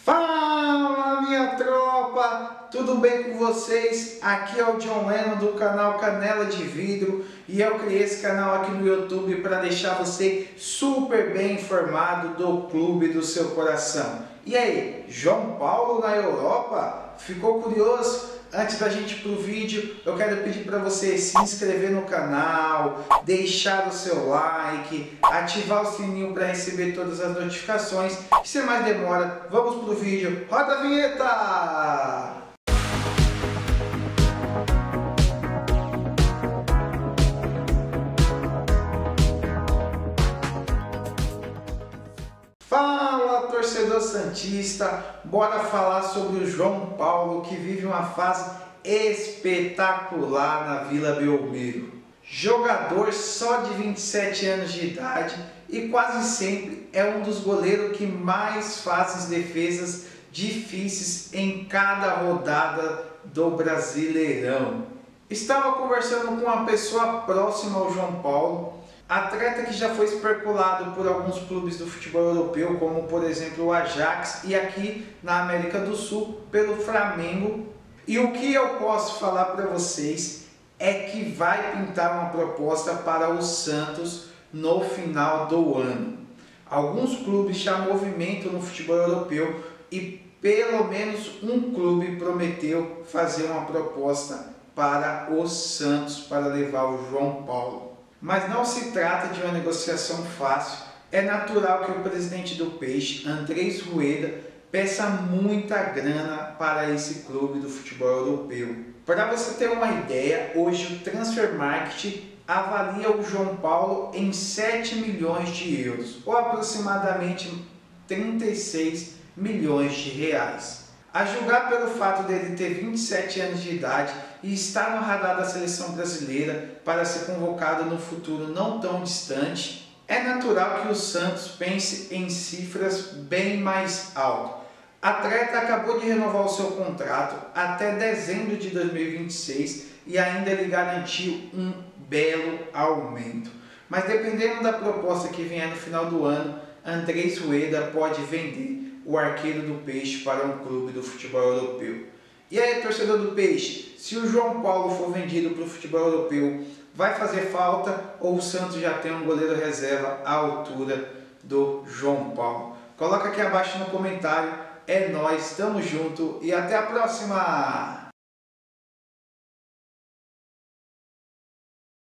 Fala, minha tropa! Tudo bem com vocês? Aqui é o John Lennon do canal Canela de Vidro e eu criei esse canal aqui no YouTube para deixar você super bem informado do clube do seu coração. E aí, João Paulo na Europa? Ficou curioso? Antes da gente ir para o vídeo, eu quero pedir para você se inscrever no canal, deixar o seu like, ativar o sininho para receber todas as notificações. E sem mais demora, vamos para o vídeo. Roda a vinheta! Fala, torcedor santista! Bora falar sobre o João Paulo, que vive uma fase espetacular na Vila Belmiro. Jogador só de 27 anos de idade e quase sempre é um dos goleiros que mais fazem defesas difíceis em cada rodada do Brasileirão. Estava conversando com uma pessoa próxima ao João Paulo, atleta que já foi especulado por alguns clubes do futebol europeu, como por exemplo o Ajax, e aqui na América do Sul pelo Flamengo. E o que eu posso falar para vocês é que vai pintar uma proposta para o Santos no final do ano. Alguns clubes já movimentam no futebol europeu e pelo menos um clube prometeu fazer uma proposta para o Santos para levar o João Paulo. Mas não se trata de uma negociação fácil. É natural que o presidente do Peixe, Andrés Rueda, peça muita grana para esse clube do futebol europeu. Para você ter uma ideia, hoje o Transfer Market avalia o João Paulo em 7 milhões de euros, ou aproximadamente 36 milhões de reais. A julgar pelo fato dele ter 27 anos de idade e estar no radar da seleção brasileira para ser convocado no futuro não tão distante, é natural que o Santos pense em cifras bem mais altas. O atleta acabou de renovar o seu contrato até dezembro de 2026 e ainda lhe garantiu um belo aumento. Mas dependendo da proposta que vier no final do ano, Andrés Rueda pode vender o arqueiro do Peixe para um clube do futebol europeu. E aí, torcedor do Peixe, se o João Paulo for vendido para o futebol europeu, vai fazer falta ou o Santos já tem um goleiro reserva à altura do João Paulo? Coloca aqui abaixo no comentário. É nóis, tamo junto e até a próxima!